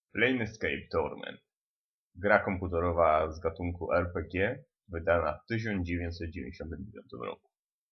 Planescape Torment. Gra komputerowa z gatunku RPG, wydana w 1999 roku.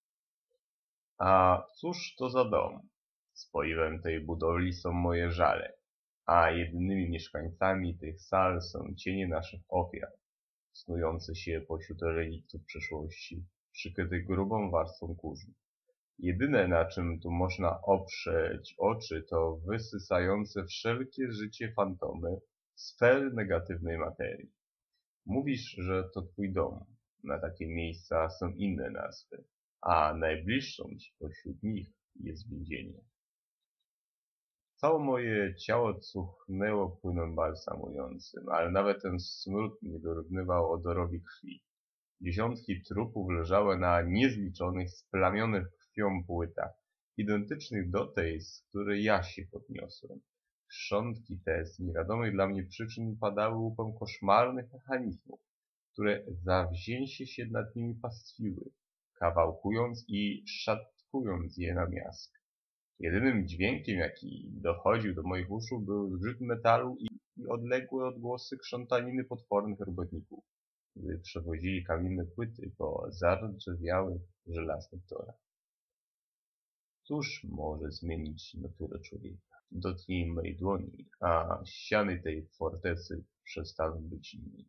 A cóż to za dom? Spoiwem tej budowli są moje żale, a jedynymi mieszkańcami tych sal są cienie naszych ofiar, snujące się pośród reliktów przeszłości, przykrytych grubą warstwą kurzu. Jedyne, na czym tu można oprzeć oczy, to wysysające wszelkie życie fantomy sfery negatywnej materii. Mówisz, że to twój dom. Na takie miejsca są inne nazwy, a najbliższą ci pośród nich jest więzienie. Całe moje ciało cuchnęło płynem balsamującym, ale nawet ten smród nie dorównywał odorowi krwi. Dziesiątki trupów leżały na niezliczonych, splamionych krwią płytach, identycznych do tej, z której ja się podniosłem. Szczątki te z niewiadomych dla mnie przyczyn padały łupem koszmarnych mechanizmów, które zawzięcie się nad nimi pastwiły, kawałkując i szatkując je na miazg. Jedynym dźwiękiem, jaki dochodził do moich uszu, był zgrzyt metalu i odległe odgłosy krzątaniny potwornych robotników, gdy przewozili kamienne płyty po zardzewiałych żelaznych torach. Cóż może zmienić naturę człowieka? Dotknij mej dłoni, a ściany tej fortecy przestaną być nimi.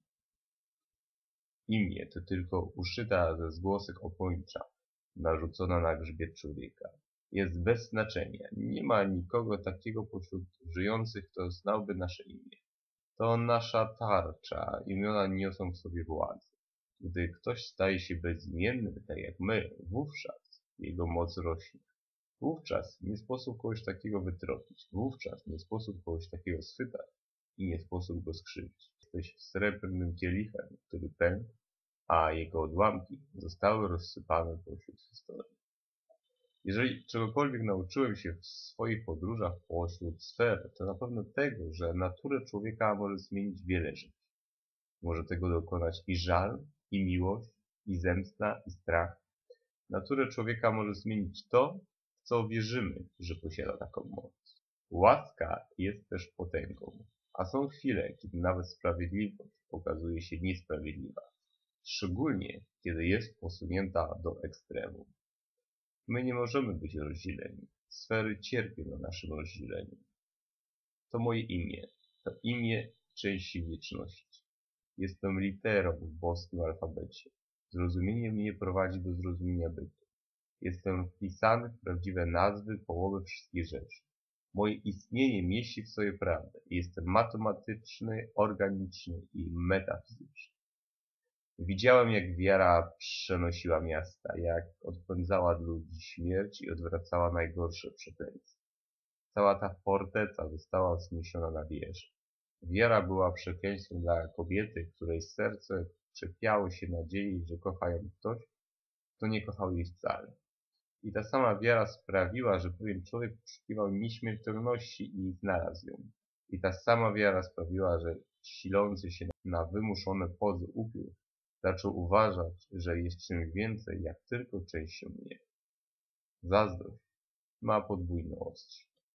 Imię to tylko uszyta ze zgłosek opończa, narzucona na grzbiet człowieka. Jest bez znaczenia. Nie ma nikogo takiego pośród żyjących, kto znałby nasze imię. To nasza tarcza, imiona niosą w sobie władzę. Gdy ktoś staje się bezimienny, tak jak my, wówczas jego moc rośnie. Wówczas nie sposób kogoś takiego wytropić. Wówczas nie sposób kogoś takiego schwytać i nie sposób go skrzywdzić. Jesteś srebrnym kielichem, który pękł, a jego odłamki zostały rozsypane pośród historii. Jeżeli czegokolwiek nauczyłem się w swoich podróżach pośród sfer, to na pewno tego, że naturę człowieka może zmienić wiele rzeczy. Może tego dokonać i żal, i miłość, i zemsta, i strach. Naturę człowieka może zmienić to, w co wierzymy, że posiada taką moc. Łaska jest też potęgą, a są chwile, kiedy nawet sprawiedliwość okazuje się niesprawiedliwa. Szczególnie, kiedy jest posunięta do ekstremum. My nie możemy być rozdzieleni. Sfery cierpią na naszym rozdzieleniu. To moje imię. To imię części wieczności. Jestem literą w boskim alfabecie. Zrozumienie mnie prowadzi do zrozumienia bytu. Jestem wpisany w prawdziwe nazwy połowy wszystkich rzeczy. Moje istnienie mieści w sobie prawdę. Jestem matematyczny, organiczny i metafizyczny. Widziałem, jak wiara przenosiła miasta, jak odpędzała od ludzi śmierć i odwracała najgorsze przekleństwa. Cała ta forteca została wzniesiona na wieżę. Wiara była przekleństwem dla kobiety, której serce czepiało się nadziei, że kocha ją ktoś, kto nie kochał jej wcale. I ta sama wiara sprawiła, że pewien człowiek poszukiwał nieśmiertelności i znalazł ją. I ta sama wiara sprawiła, że silący się na wymuszone pozy upiór zaczął uważać, że jest czymś więcej, jak tylko częścią mnie. Zazdrość ma podwójne ostrze.